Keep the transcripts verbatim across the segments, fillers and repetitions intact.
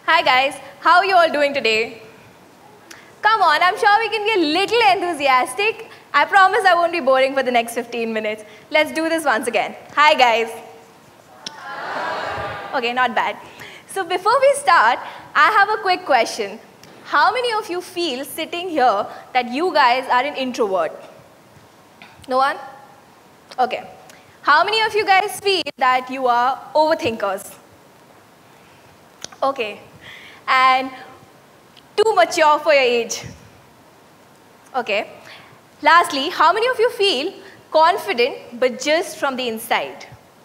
Hi guys, how are you all doing today? Come on, I'm sure we can be a little enthusiastic. I promise I won't be boring for the next fifteen minutes. Let's do this once again. Hi guys. Okay, not bad. So before we start, I have a quick question. How many of you feel sitting here that you guys are an introvert? No one? Okay. How many of you guys feel that you are overthinkers? Okay. And too mature for your age? Okay. Lastly, how many of you feel confident but just from the inside?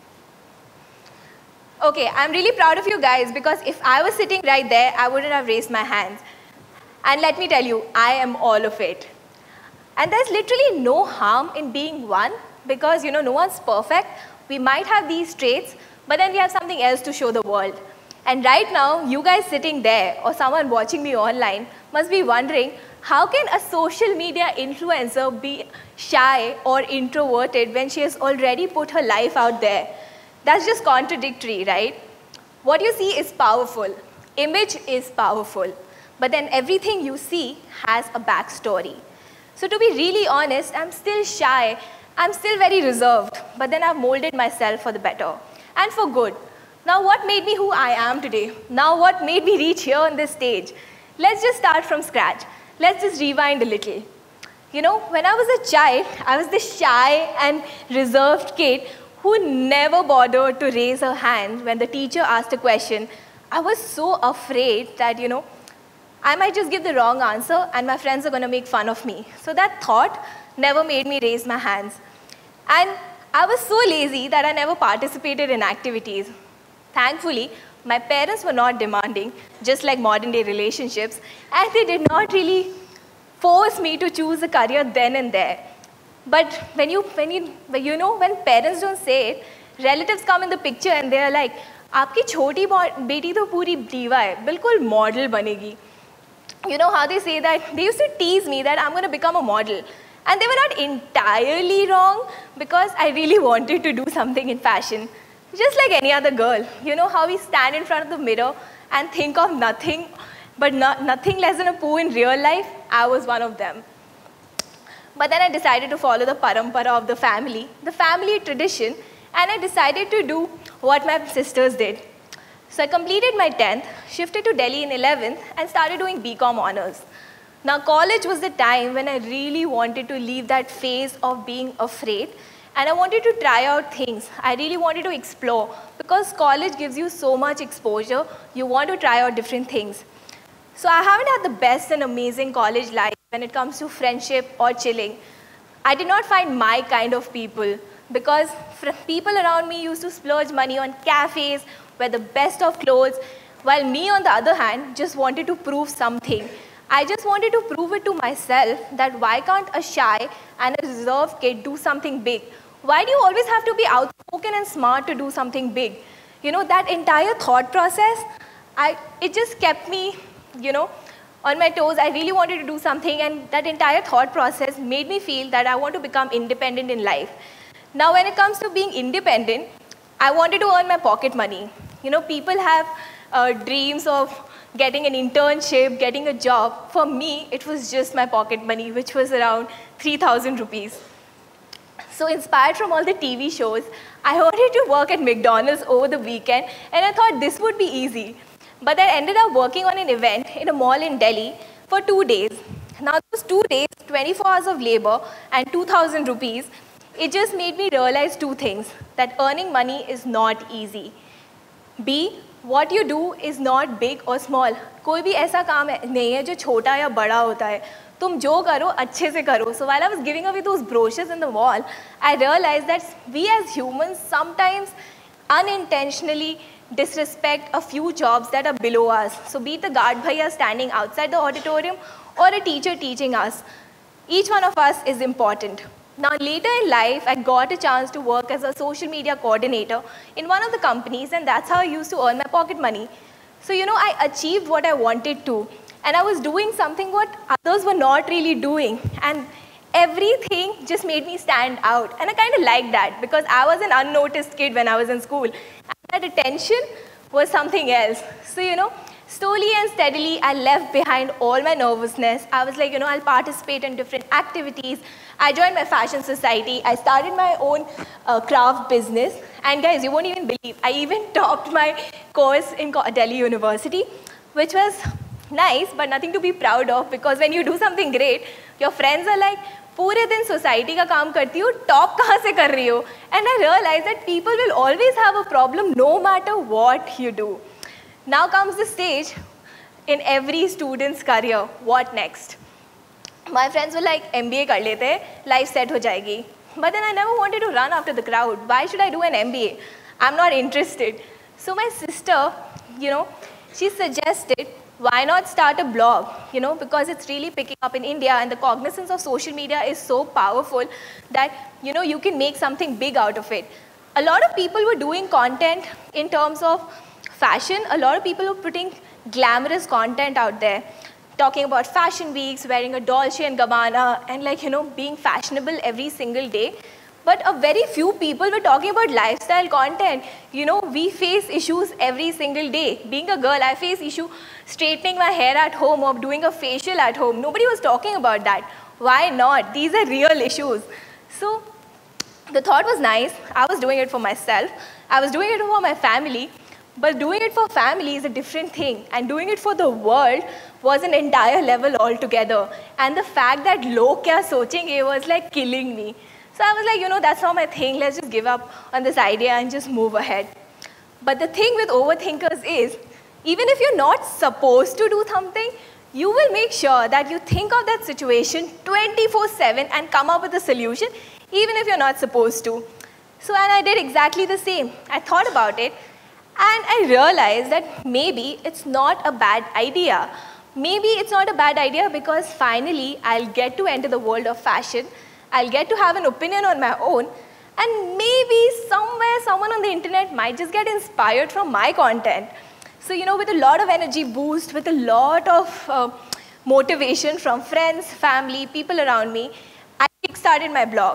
Okay, I'm really proud of you guys because if I was sitting right there, I wouldn't have raised my hands. And let me tell you, I am all of it. And there's literally no harm in being one because, you know, no one's perfect. We might have these traits, but then we have something else to show the world. And right now, you guys sitting there or someone watching me online must be wondering, how can a social media influencer be shy or introverted when she has already put her life out there? That's just contradictory, right? What you see is powerful. Image is powerful. But then everything you see has a backstory. So to be really honest, I'm still shy. I'm still very reserved. But then I've molded myself for the better and for good. Now what made me who I am today? Now what made me reach here on this stage? Let's just start from scratch. Let's just rewind a little. You know, when I was a child, I was this shy and reserved kid who never bothered to raise her hand when the teacher asked a question. I was so afraid that, you know, I might just give the wrong answer and my friends are going to make fun of me. So that thought never made me raise my hands. And I was so lazy that I never participated in activities. Thankfully, my parents were not demanding, just like modern day relationships, and they did not really force me to choose a career then and there. But when you, when you, you know, when parents don't say it, relatives come in the picture and they are like, "Aapki choti beti to puri D Y, bilkul model banegi." You know how they say that? They used to tease me that I'm going to become a model. And they were not entirely wrong because I really wanted to do something in fashion. Just like any other girl. You know how we stand in front of the mirror and think of nothing, but not, nothing less than a poo in real life? I was one of them. But then I decided to follow the parampara of the family, the family tradition, and I decided to do what my sisters did. So I completed my tenth, shifted to Delhi in eleventh, and started doing B Com honors. Now college was the time when I really wanted to leave that phase of being afraid, and I wanted to try out things. I really wanted to explore because college gives you so much exposure. You want to try out different things. So I haven't had the best and amazing college life when it comes to friendship or chilling. I did not find my kind of people because people around me used to splurge money on cafes, wear the best of clothes, while me, on the other hand, just wanted to prove something. I just wanted to prove it to myself that why can't a shy and a reserved kid do something big? Why do you always have to be outspoken and smart to do something big? You know, that entire thought process, I, it just kept me, you know, on my toes. I really wanted to do something, and that entire thought process made me feel that I want to become independent in life. Now, when it comes to being independent, I wanted to earn my pocket money. You know, people have uh, dreams of getting an internship, getting a job. For me, it was just my pocket money, which was around three thousand rupees. So inspired from all the T V shows, I wanted to work at McDonald's over the weekend, and I thought this would be easy. But I ended up working on an event in a mall in Delhi for two days. Now those two days, twenty-four hours of labor and two thousand rupees, it just made me realize two things, that earning money is not easy. B, what you do is not big or small. कोई भी ऐसा काम नहीं है जो छोटा या बड़ा होता है. तुम जो करो अच्छे से करो. So while I was giving away those brochures in the wall, I realized that we as humans sometimes unintentionally disrespect a few jobs that are below us. So be it the guard bhaiya standing outside the auditorium or a teacher teaching us, each one of us is important. Now later in life, I got a chance to work as a social media coordinator in one of the companies, and that's how I used to earn my pocket money. So you know, I achieved what I wanted to, and I was doing something what others were not really doing, and everything just made me stand out. And I kind of liked that because I was an unnoticed kid when I was in school, and that attention was something else. So you know, Slowly and steadily, I left behind all my nervousness. I was like, you know, I'll participate in different activities. I joined my fashion society. I started my own uh, craft business. And guys, you won't even believe, I even topped my course in Delhi University, which was nice, but nothing to be proud of, because when you do something great, your friends are like, पूरे दिन society का काम करती हो, top कहाँ से कर रही हो? And I realized that people will always have a problem no matter what you do. Now comes the stage in every student's career, what next? My friends were like, M B A कर लेते हैं, life set हो जाएगी. But then I never wanted to run after the crowd. Why should I do an M B A? I'm not interested. So my sister, you know, she suggested, why not start a blog? You know, because it's really picking up in India and the cognizance of social media is so powerful that, you know, you can make something big out of it. A lot of people were doing content in terms of fashion. A lot of people were putting glamorous content out there, talking about fashion weeks, wearing a Dolce and Gabbana, and like, you know, being fashionable every single day. But a very few people were talking about lifestyle content. You know, we face issues every single day. Being a girl, I face issue straightening my hair at home or doing a facial at home. Nobody was talking about that. Why not? These are real issues. So the thought was nice. I was doing it for myself. I was doing it for my family. But doing it for family is a different thing. And doing it for the world was an entire level altogether. And the fact that log kya sochenge was like killing me. So I was like, you know, that's not my thing. Let's just give up on this idea and just move ahead. But the thing with overthinkers is, even if you're not supposed to do something, you will make sure that you think of that situation twenty-four seven and come up with a solution, even if you're not supposed to. So, and I did exactly the same. I thought about it, and I realized that maybe it's not a bad idea. Maybe it's not a bad idea because finally I'll get to enter the world of fashion. I'll get to have an opinion on my own, and maybe somewhere someone on the internet might just get inspired from my content. So, you know, with a lot of energy boost, with a lot of uh, motivation from friends, family, people around me, I kickstarted my blog.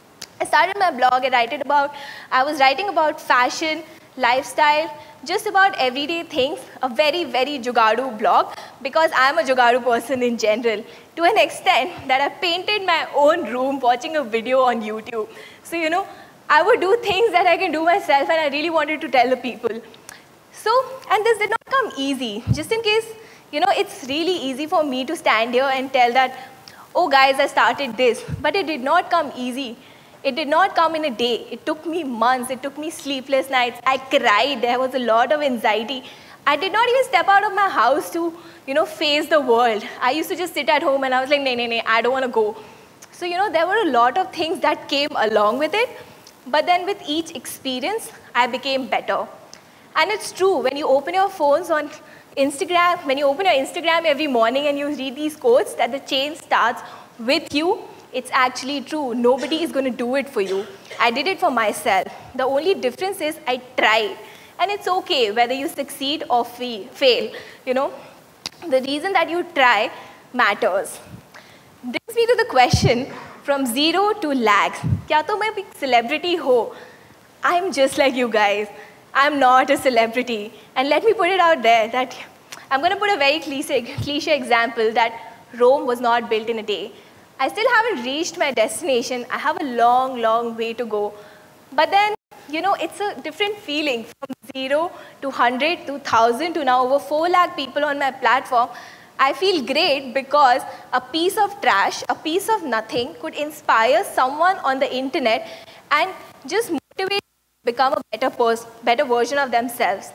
I started my blog and I wrote about, I was writing about fashion, lifestyle, just about everyday things, a very, very jugadu blog, because I'm a jugadu person in general, to an extent that I painted my own room watching a video on YouTube. So, you know, I would do things that I can do myself, and I really wanted to tell the people. So, and this did not come easy. Just in case, you know, it's really easy for me to stand here and tell that, oh guys, I started this, but it did not come easy. It did not come in a day. It took me months. It took me sleepless nights. I cried. There was a lot of anxiety. I did not even step out of my house to, you know, face the world. I used to just sit at home and I was like, nay, nay, nay, I don't want to go. So, you know, there were a lot of things that came along with it. But then with each experience, I became better. And it's true, when you open your phones on Instagram, when you open your Instagram every morning and you read these quotes that the change starts with you, it's actually true. Nobody is going to do it for you. I did it for myself. The only difference is I tried. And it's okay whether you succeed or fail. You know, the reason that you try matters. Brings me to the question, from zero to lakhs. Kya to main ek celebrity ho? I'm just like you guys. I'm not a celebrity. And let me put it out there that I'm going to put a very cliche, cliche example that Rome was not built in a day. I still haven't reached my destination. I have a long, long way to go. But then, you know, it's a different feeling from zero to one hundred to one thousand to now over four lakh people on my platform. I feel great because a piece of trash, a piece of nothing could inspire someone on the internet and just motivate them to become a better person, better version of themselves.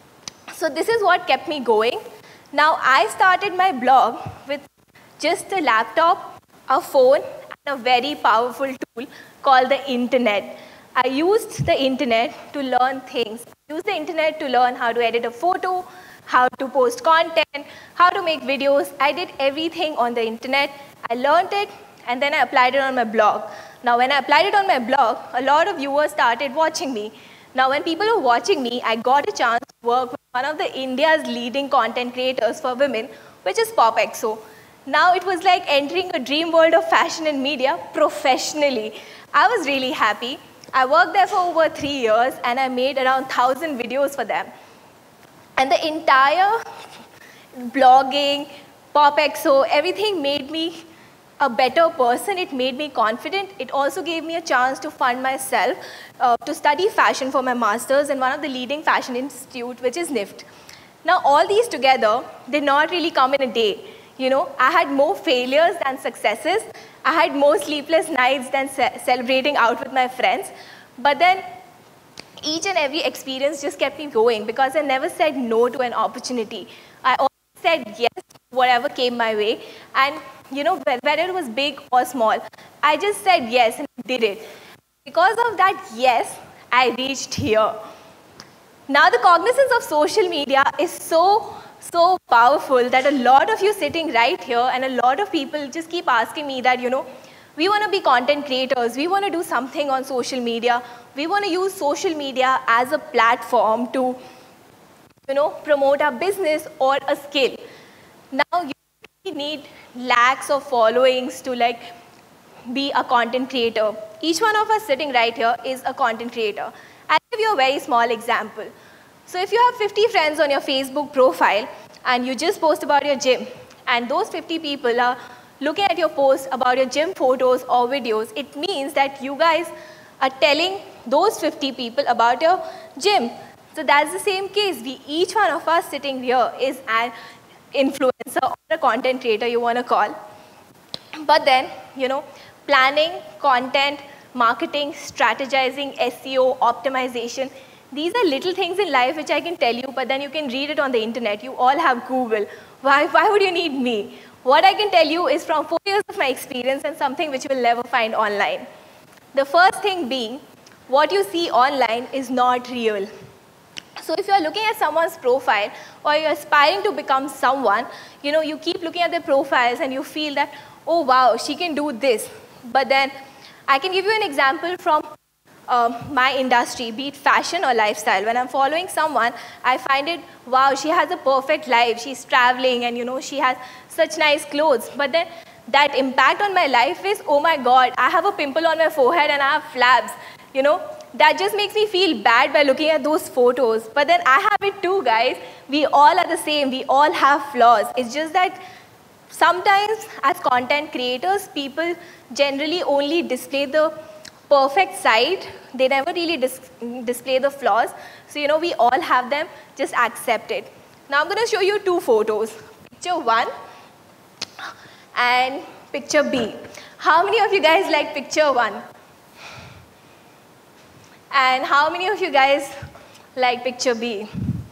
So this is what kept me going. Now, I started my blog with just a laptop, a phone, and a very powerful tool called the internet. I used the internet to learn things. I used the internet to learn how to edit a photo, how to post content, how to make videos. I did everything on the internet. I learned it, and then I applied it on my blog. Now, when I applied it on my blog, a lot of viewers started watching me. Now, when people were watching me, I got a chance to work with one of the India's leading content creators for women, which is PopXo. Now it was like entering a dream world of fashion and media professionally. I was really happy. I worked there for over three years and I made around one thousand videos for them. And the entire blogging, Pop X O, everything made me a better person. It made me confident. It also gave me a chance to fund myself uh, to study fashion for my master's in one of the leading fashion institute, which is N I F T. Now, all these together did not really come in a day. You know, I had more failures than successes. I had more sleepless nights than ce celebrating out with my friends. But then, each and every experience just kept me going because I never said no to an opportunity. I always said yes to whatever came my way. And, you know, whether it was big or small, I just said yes and did it. Because of that yes, I reached here. Now, the cognizance of social media is so, so powerful that a lot of you sitting right here and a lot of people just keep asking me that, you know, we want to be content creators. We want to do something on social media. We want to use social media as a platform to, you know, promote our business or a skill. Now, you need lakhs of followings to like be a content creator. Each one of us sitting right here is a content creator. I'll give you a very small example. So if you have fifty friends on your Facebook profile and you just post about your gym, and those fifty people are looking at your post about your gym photos or videos, it means that you guys are telling those fifty people about your gym. So that's the same case. We, each one of us sitting here is an influencer or a content creator you want to call. But then, you know, planning, content, marketing, strategizing, S E O, optimization, these are little things in life which I can tell you, but then you can read it on the internet. You all have Google. Why, why would you need me? What I can tell you is from four years of my experience and something which you will never find online. The first thing being, what you see online is not real. So if you're looking at someone's profile or you're aspiring to become someone, you know, you keep looking at their profiles and you feel that, oh wow, she can do this. But then I can give you an example from uh, my industry, be it fashion or lifestyle. When I'm following someone, I find it, wow, she has a perfect life. She's traveling and, you know, she has such nice clothes. But then that impact on my life is, oh my God, I have a pimple on my forehead and I have flabs, you know. That just makes me feel bad by looking at those photos. But then I have it too, guys. We all are the same. We all have flaws. It's just that sometimes as content creators, people generally only display the perfect side. They never really dis display the flaws. So, you know, we all have them. Just accept it. Now, I'm going to show you two photos. Picture one and picture B. How many of you guys like picture one? And how many of you guys like picture B?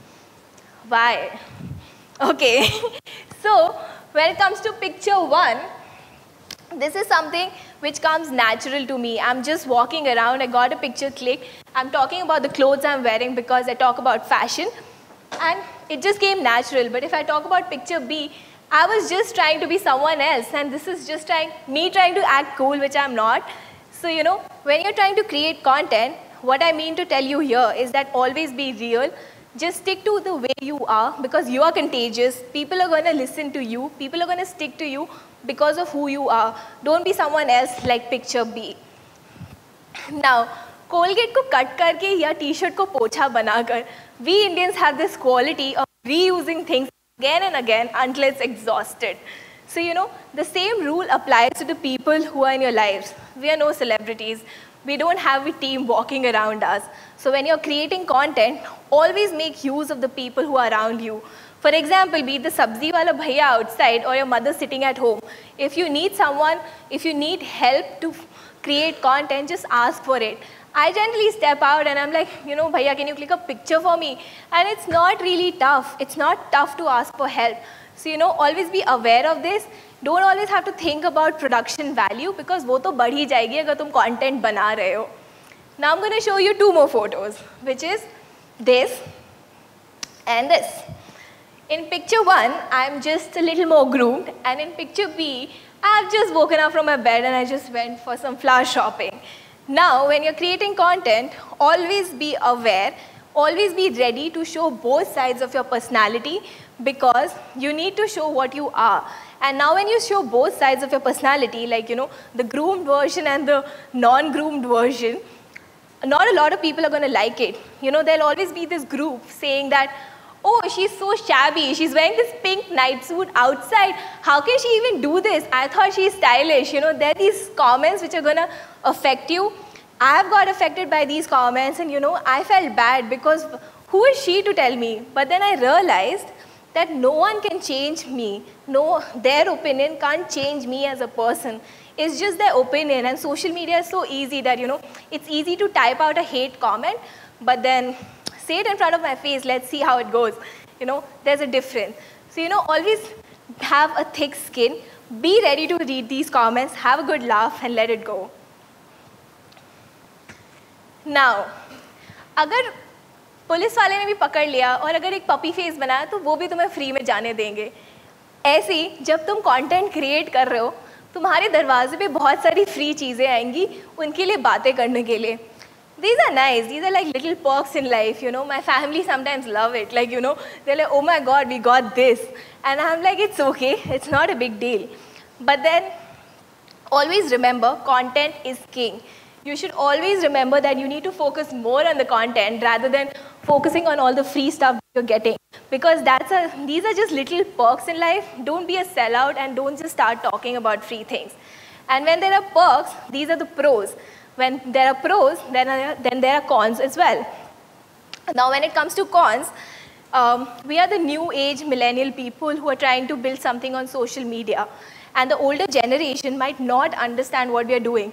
Why? Okay. So, when it comes to picture one, this is something which comes natural to me. I'm just walking around, I got a picture click. I'm talking about the clothes I'm wearing because I talk about fashion. And it just came natural. But if I talk about picture B, I was just trying to be someone else. And this is just trying, me trying to act cool, which I'm not. So, you know, when you're trying to create content, what I mean to tell you here is that always be real. Just stick to the way you are because you are contagious. People are going to listen to you. People are going to stick to you because of who you are. Don't be someone else like picture B. Now, Colgate को cut करके या T-shirt को पोछा बनाकर, we Indians have this quality of reusing things again and again until it's exhausted. So, you know, the same rule applies to the people who are in your lives. We are no celebrities. We don't have a team walking around us. So when you're creating content, always make use of the people who are around you. For example, be it the sabzi wala bhaiya outside or your mother sitting at home. If you need someone, if you need help to create content, just ask for it. I generally step out and I'm like, you know, bhaiya, can you click a picture for me? And it's not really tough. It's not tough to ask for help. So, you know, always be aware of this. Don't always have to think about production value because वो तो बढ़ ही जाएगी अगर तुम content बना रहे हो. Now I'm going to show you two more photos, which is this and this. In picture one, I'm just a little more groomed, and in picture B, I've just woken up from my bed and I just went for some flower shopping. Now, when you're creating content, always be aware, always be ready to show both sides of your personality because you need to show what you are. And now when you show both sides of your personality, like, you know, the groomed version and the non-groomed version, not a lot of people are going to like it. You know, there'll always be this group saying that, oh, she's so shabby, she's wearing this pink night suit outside, how can she even do this? I thought she's stylish. You know, there are these comments which are gonna affect you. I've got affected by these comments, and you know, I felt bad because who is she to tell me? But then I realized that no one can change me. No, their opinion can't change me as a person. It's just their opinion, and social media is so easy that, you know, it's easy to type out a hate comment, but then say it in front of my face, let's see how it goes. You know, there's a difference. So, you know, always have a thick skin, be ready to read these comments, have a good laugh, and let it go. Now, अगर police वाले ने भी पकड़ लिया और अगर एक puppy face बनाया तो वो भी तुम्हें फ्री में जाने देंगे. ऐसे ही जब तुम कंटेंट क्रिएट कर रहे हो, तुम्हारे दरवाजे पे बहुत सारी फ्री चीज़ें आएंगी उनके लिए बातें करने के लिए. These are nice. These are like little perks in life, you know. My family sometimes love it. Like, you know, they're like, oh my God, we got this. And I'm like, it's okay. It's not a big deal. But then always remember, content is king. You should always remember that you need to focus more on the content rather than focusing on all the free stuff you're getting. Because that's a, these are just little perks in life. Don't be a sellout and don't just start talking about free things. And when there are perks, these are the pros. When there are pros, then, are, then there are cons as well. Now, when it comes to cons, um, we are the new age millennial people who are trying to build something on social media. And the older generation might not understand what we are doing.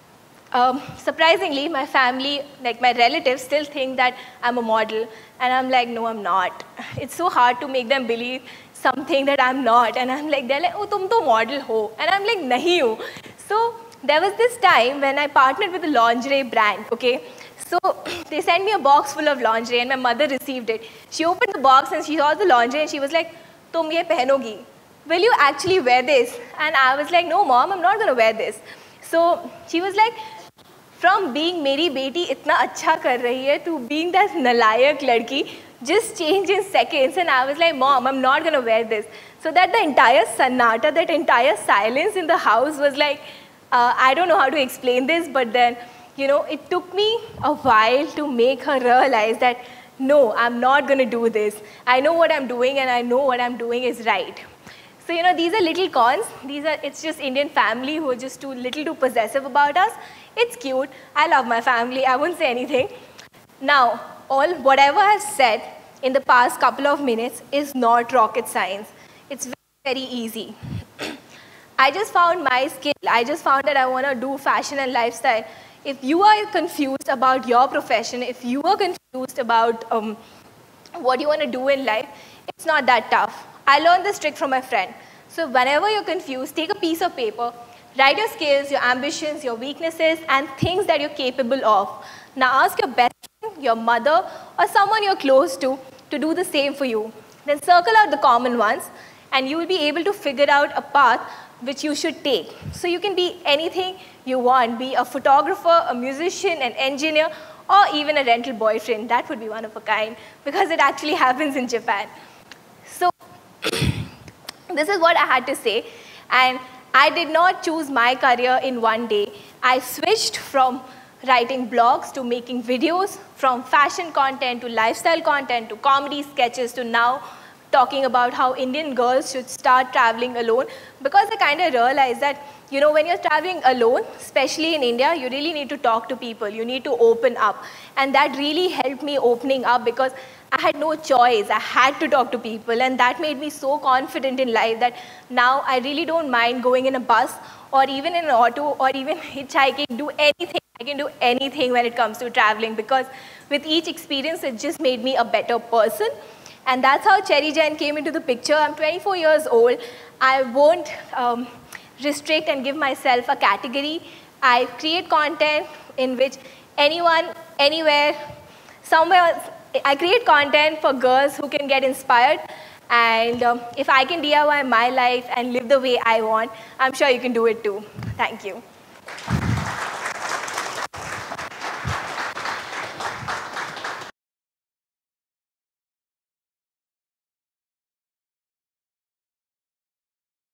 Um, surprisingly, my family, like my relatives, still think that I'm a model. And I'm like, no, I'm not. It's so hard to make them believe something that I'm not. And I'm like, they're like, oh, tum to model ho. And I'm like, nahi hu. So there was this time when I partnered with a lingerie brand, okay? So they sent me a box full of lingerie and my mother received it. She opened the box and she saw the lingerie and she was like, tum ye pehnogi. Will you actually wear this? And I was like, no, mom, I'm not going to wear this. So she was like, from being meri beti itna acha kar rahi hai to being that nalayak ladki, just change in seconds. And I was like, mom, I'm not going to wear this. So that the entire sannata, that entire silence in the house was like, uh, I don't know how to explain this, but then, you know, it took me a while to make her realize that, no, I'm not going to do this. I know what I'm doing and I know what I'm doing is right. So, you know, these are little cons. These are, it's just Indian family who are just too little too possessive about us. It's cute. I love my family. I won't say anything. Now, all whatever I've said in the past couple of minutes is not rocket science. It's very, very easy. I just found my skill. I just found that I want to do fashion and lifestyle. If you are confused about your profession, if you are confused about um, what you want to do in life, it's not that tough. I learned this trick from my friend. So whenever you're confused, take a piece of paper, write your skills, your ambitions, your weaknesses, and things that you're capable of. Now ask your best friend, your mother, or someone you're close to, to do the same for you. Then circle out the common ones, and you will be able to figure out a path which you should take. So you can be anything you want, be a photographer, a musician, an engineer, or even a rental boyfriend. That would be one of a kind, because it actually happens in Japan. So this is what I had to say. And I did not choose my career in one day. I switched from writing blogs to making videos, from fashion content to lifestyle content to comedy sketches to now talking about how Indian girls should start traveling alone, because I kind of realized that, you know, when you're traveling alone, especially in India, you really need to talk to people. You need to open up. And that really helped me opening up, because I had no choice. I had to talk to people, and that made me so confident in life that now I really don't mind going in a bus or even in an auto or even hitchhiking, do anything. I can do anything when it comes to traveling, because with each experience, it just made me a better person. And that's how Cherry Jain came into the picture. I'm twenty-four years old. I won't um, restrict and give myself a category. I create content in which anyone, anywhere, somewhere, I create content for girls who can get inspired. And um, if I can D I Y my life and live the way I want, I'm sure you can do it too. Thank you.